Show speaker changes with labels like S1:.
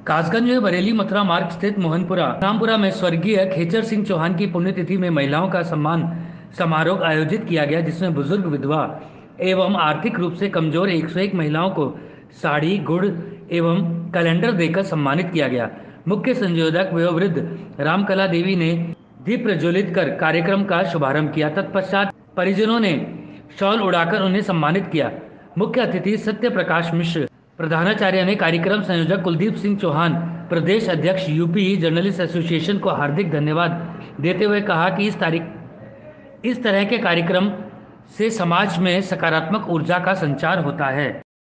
S1: कासगंज में बरेली मथुरा मार्ग स्थित मोहनपुरा रामपुरा में स्वर्गीय खेचर सिंह चौहान की पुण्यतिथि में महिलाओं का सम्मान समारोह आयोजित किया गया, जिसमें बुजुर्ग, विधवा एवं आर्थिक रूप से कमजोर 101 महिलाओं को साड़ी, गुड़ एवं कैलेंडर देकर सम्मानित किया गया। मुख्य संयोजक वयोवृद्ध रामकला देवी ने दीप प्रज्वलित कर कार्यक्रम का शुभारंभ किया। तत्पश्चात परिजनों ने शॉल उड़ाकर उन्हें सम्मानित किया। मुख्य अतिथि सत्य प्रकाश मिश्र प्रधानाचार्य ने कार्यक्रम संयोजक कुलदीप सिंह चौहान, प्रदेश अध्यक्ष यूपी जर्नलिस्ट एसोसिएशन को हार्दिक धन्यवाद देते हुए कहा कि इस तरह के कार्यक्रम से समाज में सकारात्मक ऊर्जा का संचार होता है।